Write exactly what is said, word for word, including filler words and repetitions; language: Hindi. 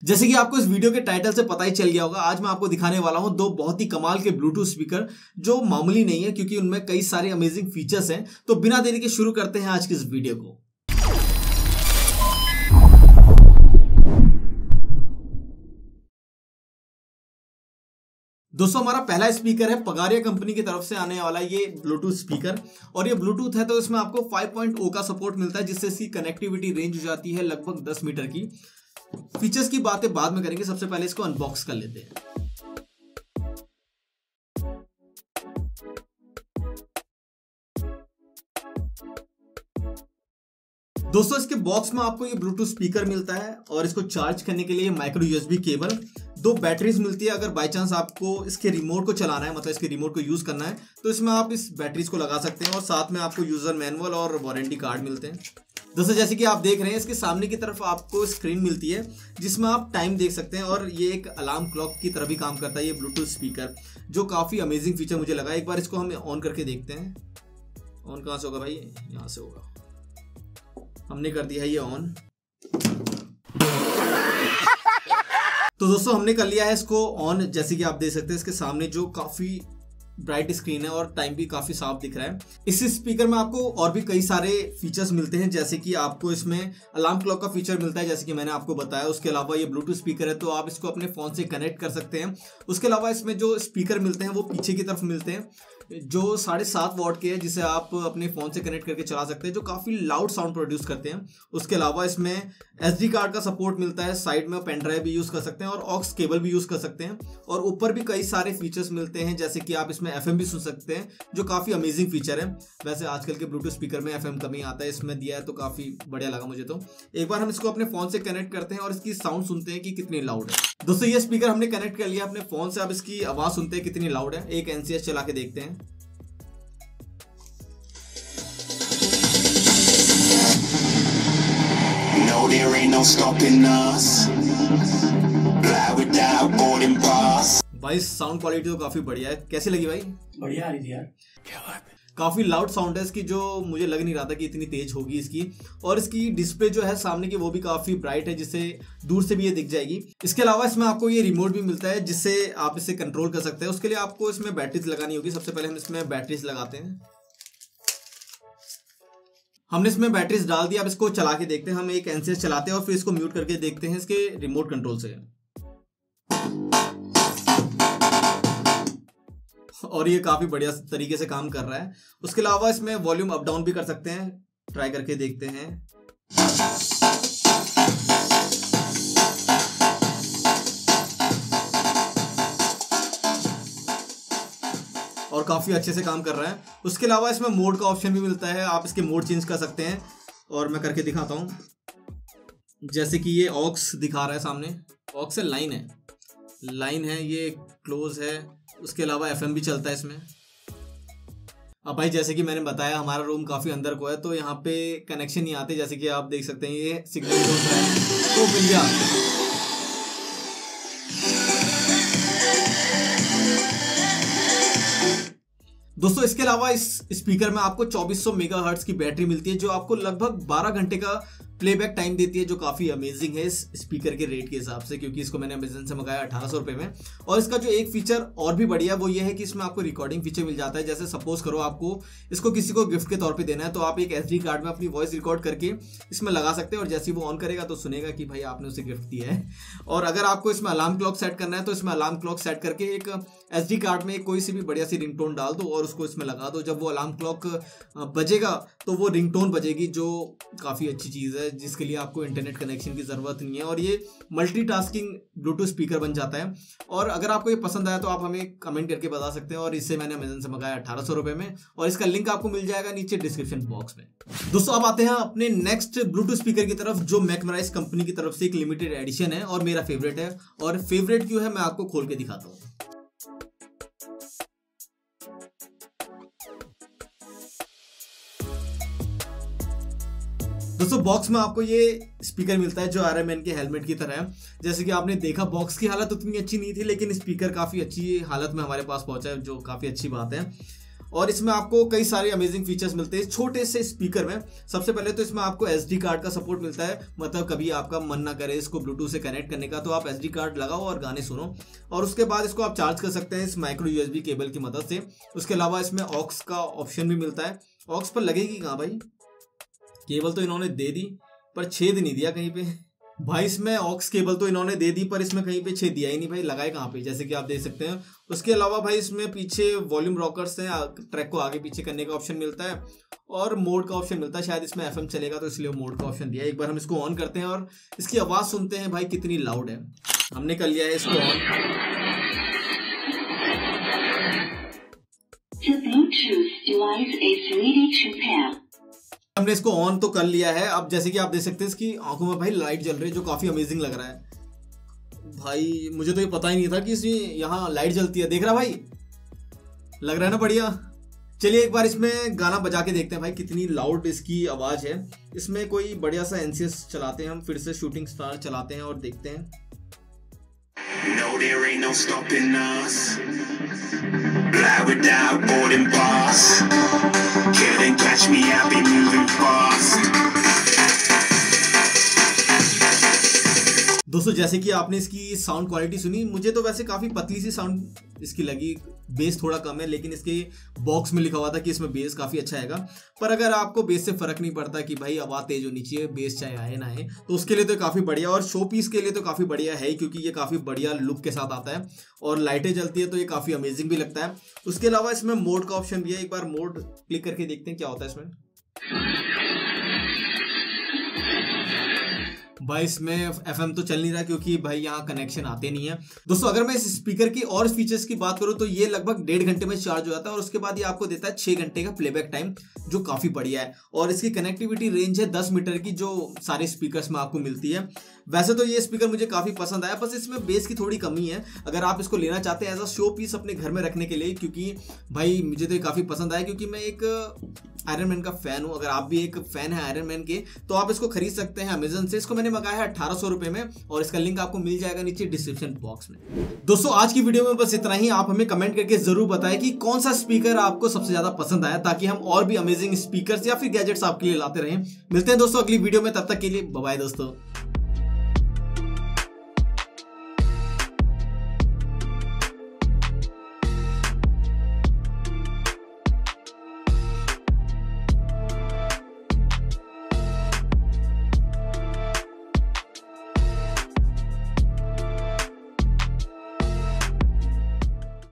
जैसे कि आपको इस वीडियो के टाइटल से पता ही चल गया होगा, आज मैं आपको दिखाने वाला हूं दो बहुत ही कमाल के ब्लूटूथ स्पीकर जो मामूली नहीं है क्योंकि उनमें कई सारे अमेजिंग फीचर्स हैं। तो बिना देरी के शुरू करते हैं आज की इस वीडियो को। दोस्तों हमारा पहला स्पीकर है पगारिया कंपनी की तरफ से आने वाला ये ब्लूटूथ स्पीकर, और ये ब्लूटूथ है तो इसमें आपको फाइव पॉइंट ओ का सपोर्ट मिलता है जिससे इसकी कनेक्टिविटी रेंज हो जाती है लगभग दस मीटर की। फीचर्स की बातें बाद में करेंगे, सबसे पहले इसको अनबॉक्स कर लेते हैं। दोस्तों इसके बॉक्स में आपको ये ब्लूटूथ स्पीकर मिलता है और इसको चार्ज करने के लिए माइक्रो यूएसबी केबल, दो बैटरीज मिलती है। अगर बाय चांस आपको इसके रिमोट को चलाना है, मतलब इसके रिमोट को यूज करना है, तो इसमें आप इस बैटरीज को लगा सकते हैं और साथ में आपको यूजर मैनुअल और वारंटी कार्ड मिलते हैं। दोस्तों जैसे कि आप देख रहे हैं इसके सामने की तरफ आपको स्क्रीन मिलती है जिसमें आप टाइम देख सकते हैं और ये एक अलार्म क्लॉक की तरह भी काम करता है ये ब्लूटूथ स्पीकर, जो काफी अमेजिंग फीचर मुझे लगा। एक बार इसको हम ऑन करके देखते हैं। ऑन कहाँ से होगा भाई? यहाँ से होगा। हमने कर दिया है ये ऑन। तो दोस्तों हमने कर लिया है इसको ऑन। जैसे कि आप देख सकते हैं इसके सामने जो काफी ब्राइट स्क्रीन है और टाइम भी काफी साफ दिख रहा है। इस स्पीकर में आपको और भी कई सारे फीचर्स मिलते हैं, जैसे कि आपको इसमें अलार्म क्लॉक का फीचर मिलता है जैसे कि मैंने आपको बताया। उसके अलावा ये ब्लूटूथ स्पीकर है तो आप इसको अपने फोन से कनेक्ट कर सकते हैं। उसके अलावा इसमें जो स्पीकर मिलते हैं वो पीछे की तरफ मिलते हैं जो साढ़े सात वॉट के हैं, जिसे आप अपने फोन से कनेक्ट करके चला सकते हैं, जो काफी लाउड साउंड प्रोड्यूस करते हैं। उसके अलावा इसमें एसडी कार्ड का सपोर्ट मिलता है, साइड में पेन ड्राइव भी यूज कर सकते हैं और ऑक्स केबल भी यूज कर सकते हैं। और ऊपर भी कई सारे फीचर्स मिलते हैं जैसे कि आप इसमें एफएम भी सुन सकते हैं, जो काफी अमेजिंग फीचर है। वैसे आजकल के ब्लूटूथ स्पीकर में एफएम कम ही आता है, इसमें दिया है तो काफी बढ़िया लगा मुझे। तो एक बार हम इसको अपने फोन से कनेक्ट करते हैं और इसकी साउंड सुनते हैं कि कितनी लाउड है। दोस्तों ये स्पीकर हमने कनेक्ट कर लिया अपने फोन से, अब इसकी आवाज सुनते हैं कितनी लाउड है। एक एनसीएस चला के देखते हैं। No, there ain't no stopping us. Fly without boarding pass. भाई साउंड क्वालिटी तो काफी बढ़िया है। कैसी लगी भाई? बढ़िया आ रही थी यार। क्या बात है। काफी लाउड साउंड है इसकी, जो मुझे लग नहीं रहा था कि इतनी तेज होगी इसकी। और इसकी डिस्प्ले जो है सामने की वो भी काफी ब्राइट है, जिससे दूर से भी ये दिख जाएगी। इसके अलावा इसमें आपको ये रिमोट भी मिलता है जिससे आप इसे कंट्रोल कर सकते हैं। उसके लिए आपको इसमें बैटरीज लगानी होगी। सबसे पहले हम इसमें बैटरीज लगाते हैं। हमने इसमें बैटरीज डाल दिया। अब इसको चला के देखते हैं। हम एक एनसीएस चलाते हैं और फिर इसको म्यूट करके देखते हैं इसके रिमोट कंट्रोल से, और ये काफी बढ़िया तरीके से काम कर रहा है। उसके अलावा इसमें वॉल्यूम अप डाउन भी कर सकते हैं। ट्राई करके देखते हैं। और काफी अच्छे से काम कर रहा है। उसके अलावा इसमें मोड का ऑप्शन भी मिलता है, आप इसके मोड चेंज कर सकते हैं। और मैं करके दिखाता हूं। जैसे कि ये ऑक्स दिखा रहा है सामने, ऑक्स है, लाइन है, लाइन है, ये क्लोज है। उसके अलावा एफएम भी चलता है इसमें। अब भाई जैसे कि मैंने बताया हमारा रूम काफी अंदर को है तो यहाँ पे कनेक्शन नहीं आते, जैसे कि आप देख सकते हैं ये सिग्नल तो मिल गया। दोस्तों इसके अलावा इस स्पीकर में आपको चौबीस सौ मेगाहर्ट्ज की बैटरी मिलती है जो आपको लगभग बारह घंटे का प्लेबैक टाइम देती है, जो काफी अमेजिंग है इस स्पीकर के रेट के हिसाब से, क्योंकि इसको मैंने अमेजन से मंगाया अठारह सौ रुपए में। और इसका जो एक फीचर और भी बढ़िया वो ये है कि इसमें आपको रिकॉर्डिंग फीचर मिल जाता है। जैसे सपोज करो आपको इसको किसी को गिफ्ट के तौर पे देना है तो आप एक एसडी कार्ड में अपनी वॉइस रिकॉर्ड करके इसमें लगा सकते हैं और जैसे वो ऑन करेगा तो सुनेगा कि भाई आपने उसे गिफ्ट दिया है। और अगर आपको इसमें अलार्म क्लॉक सेट करना है तो इसमें अलार्म क्लॉक सेट करके एक एसडी कार्ड में कोई सी भी बढ़िया सी रिंगटोन डाल दो और उसको इसमें लगा दो। जब वो अलार्म क्लॉक बजेगा तो वो रिंगटोन बजेगी, जो काफी अच्छी चीज है जिसके लिए आपको इंटरनेट कनेक्शन की जरूरत नहीं है। और ये मल्टीटास्किंग ब्लूटूथ स्पीकर बन जाता है। और अगर आपको ये पसंद आया तो आप हमें कमेंट करके बता सकते हैं। और इससे मैंने अमेजन से मंगाया अठारह सौ रुपए में, और इसका लिंक आपको मिल जाएगा नीचे डिस्क्रिप्शन बॉक्स में। दोस्तों अब आते हैं अपने नेक्स्ट ब्लूटूथ स्पीकर की तरफ, जो मैकमराइज कंपनी की तरफ से एक लिमिटेड एडिशन है और मेरा फेवरेट है। और फेवरेट क्यों है मैं आपको खोल के दिखाता हूँ। दोस्तों बॉक्स में आपको ये स्पीकर मिलता है जो आयरन मैन के हेलमेट की तरह है। जैसे कि आपने देखा बॉक्स की हालत उतनी अच्छी नहीं थी, लेकिन स्पीकर काफी अच्छी हालत में हमारे पास पहुंचा है, जो काफी अच्छी बात है। और इसमें आपको कई सारे अमेजिंग फीचर्स मिलते हैं छोटे से स्पीकर में। सबसे पहले तो इसमें आपको एसडी कार्ड का सपोर्ट मिलता है, मतलब कभी आपका मन ना करे इसको ब्लूटूथ से कनेक्ट करने का तो आप एसडी कार्ड लगाओ और गाने सुनो। और उसके बाद इसको आप चार्ज कर सकते हैं इस माइक्रो यूएसबी केबल की मदद से। उसके अलावा इसमें ऑक्स का ऑप्शन भी मिलता है। ऑक्स पर लगेगी कहाँ भाई, केबल तो इन्होंने दे दी पर छेद नहीं दिया कहीं पे भाई। इसमें ऑक्स केबल तो इन्होंने दे दी पर इसमें कहीं पे छेद दिया ही नहीं भाई, लगाए कहाँ पे, जैसे कि आप देख सकते हैं। उसके अलावा भाई इसमें पीछे वॉल्यूम रॉकर्स हैं, ट्रैक को आगे पीछे करने का ऑप्शन मिलता है और मोड का ऑप्शन मिलता है। शायद इसमें एफएम चलेगा तो इसलिए मोड का ऑप्शन दिया है। एक बार हम इसको ऑन करते हैं और इसकी आवाज सुनते हैं भाई कितनी लाउड है। हमने कर लिया है इसको ऑन। हमने इसको ऑन तो कर लिया है। अब जैसे कि आप देख सकते हैं इसकी आंखों में भाई लाइट जल रही है जो काफी अमेजिंग लग रहा है भाई। मुझे तो ये पता ही नहीं था कि इसमें यहाँ लाइट जलती है। देख रहा भाई, लग रहा है ना बढ़िया। चलिए एक बार इसमें गाना बजा के देखते हैं भाई कितनी लाउड इसकी आवाज है। इसमें कोई बढ़िया सा एनसीएस चलाते हैं हम, फिर से शूटिंग स्टार चलाते हैं और देखते हैं। No, there ain't no stopping us. Fly without boarding pass. Can't catch me, I'll be moving fast. दोस्तों जैसे कि आपने इसकी साउंड क्वालिटी सुनी, मुझे तो वैसे काफी पतली सी साउंड इसकी लगी। बेस थोड़ा कम है, लेकिन इसके बॉक्स में लिखा हुआ था कि इसमें बेस काफी अच्छा आएगा। पर अगर आपको बेस से फर्क नहीं पड़ता कि भाई आवाज तेज होनी चाहिए, बेस चाहे आए ना आए, तो उसके लिए तो काफी बढ़िया और शो पीस के लिए तो काफी बढ़िया है, क्योंकि ये काफी बढ़िया लुक के साथ आता है और लाइटें जलती है तो ये काफी अमेजिंग भी लगता है। उसके अलावा इसमें मोड का ऑप्शन भी है। एक बार मोड क्लिक करके देखते हैं क्या होता है इसमें। भाई इसमें एफएम तो चल नहीं रहा क्योंकि भाई यहाँ कनेक्शन आते नहीं है। दोस्तों अगर मैं इस स्पीकर की और फीचर्स की बात करूँ तो ये लगभग डेढ़ घंटे में चार्ज हो जाता है और उसके बाद ये आपको देता है छह घंटे का प्लेबैक टाइम, जो काफी बढ़िया है। और इसकी कनेक्टिविटी रेंज है दस मीटर की, जो सारे स्पीकर्स में आपको मिलती है। वैसे तो ये स्पीकर मुझे काफी पसंद आया, बस इसमें बेस की थोड़ी कमी है। अगर आप इसको लेना चाहते हैं एज अ शो पीस अपने घर में रखने के लिए, क्योंकि भाई मुझे तो ये काफी पसंद आया, क्योंकि मैं एक आयरन मैन का फैन हूं। अगर आप भी एक फैन है आयरन मैन के तो आप इसको खरीद सकते हैं अमेजन से। इसको मैंने मंगाया है अठारह सौ रुपए में और इसका लिंक आपको मिल जाएगा नीचे डिस्क्रिप्शन बॉक्स में। दोस्तों आज की वीडियो में बस इतना ही। आप हमें कमेंट करके जरूर बताएं कि कौन सा स्पीकर आपको सबसे ज्यादा पसंद आया, ताकि हम और भी अमेजिंग स्पीकर्स या फिर गैजेट्स आपके लिए लाते रहें। मिलते हैं दोस्तों अगली वीडियो में, तब तक के लिए बाय बाय दोस्तों।